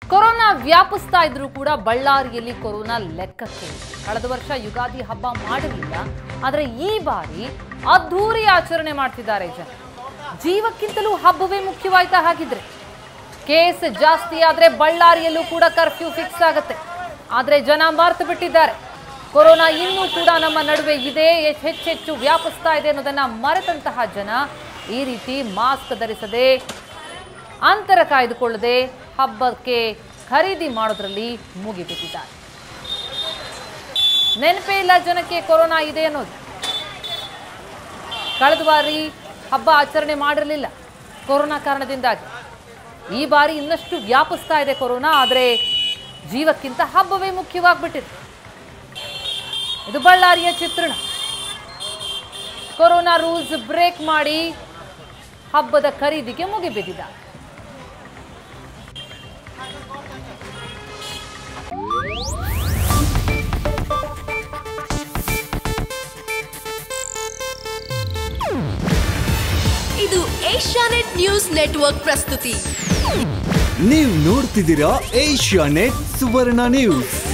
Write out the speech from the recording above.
Corona ವ್ಯಾಪಿಸ್ತಾ ಇದ್ರೂ ಕೂಡ ಬಳ್ಳಾರಿಯಲ್ಲಿ ಕೊರೋನಾ ಲೆಕ್ಕಕ್ಕೆ ಕಳೆದ ವರ್ಷ ಯುಗಾದಿ ಹಬ್ಬ ಮಾಡಿರಲಿಲ್ಲ. ಆದರೆ ಈ ಬಾರಿ ಅದ್ಧೂರಿ ಆಚರಣೆ ಮಾಡ್ತಿದ್ದಾರೆ ಜನ. ಜೀವಕ್ಕಿಂತಲೂ ಹಬ್ಬವೇ ಮುಖ್ಯವಾಯ್ತಾ? ಹಾಗಿದ್ರೆ ಕೇಸ್ ಜಾಸ್ತಿ ಆದ್ರೆ ಬಳ್ಳಾರಿಯಲ್ಲೂ ಕೂಡ ಕರ್ಫ್ಯೂ ಫಿಕ್ಸ್ ಆಗುತ್ತೆ. ಆದರೆ ಜನ ಮರ್ತು ಬಿಟ್ಟಿದ್ದಾರೆ. ಕೊರೋನಾ ಇನ್ನೂ ಕೂಡ ನಮ್ಮ ನಡುವೆ ಇದೆ, ಹೆಚ್ಚೆಚ್ಚು ವ್ಯಾಪಿಸ್ತಾ ಇದೆ ಅನ್ನೋದನ್ನ ಮರೆತಂತಹ ಜನ ಈ ರೀತಿ ಮಾಸ್ಕ್ ಧರಿಸದೆ, ಅಂತರ ಕಾಯ್ದುಕೊಳ್ಳದೆ ಹಬ್ಬಕ್ಕೆ ಖರೀದಿ ಮಾಡೋದ್ರಲ್ಲಿ ಮುಗಿಬಿಟ್ಟಿದ್ದಾರೆ. ನೆನಪೇ ಇಲ್ಲ ಜನಕ್ಕೆ ಕೊರೋನಾ ಇದೆ ಅನ್ನೋದು. ಕಳೆದ ಬಾರಿ ಹಬ್ಬ ಆಚರಣೆ ಮಾಡಿರಲಿಲ್ಲ ಕೊರೋನಾ ಕಾರಣದಿಂದಾಗಿ. ಈ ಬಾರಿ ಇನ್ನಷ್ಟು ವ್ಯಾಪಿಸ್ತಾ ಇದೆ ಕೊರೋನಾ. ಆದರೆ ಜೀವಕ್ಕಿಂತ ಹಬ್ಬವೇ ಮುಖ್ಯವಾಗ್ಬಿಟ್ಟಿದೆ. ಇದು ಬಳ್ಳಾರಿಯ ಚಿತ್ರಣ. ಕೊರೋನಾ ರೂಲ್ಸ್ ಬ್ರೇಕ್ ಮಾಡಿ ಹಬ್ಬದ ಖರೀದಿಗೆ ಮುಗಿಬಿದ್ದಿದ್ದಾರೆ. ಇದು ಏಷ್ಯಾನೆಟ್ ನ್ಯೂಸ್ ನೆಟ್ವರ್ಕ್ ಪ್ರಸ್ತುತಿ. ನೀವು ನೋಡ್ತಿದ್ದೀರಾ ಏಷ್ಯಾನೆಟ್ ಸುವರ್ಣ ನ್ಯೂಸ್.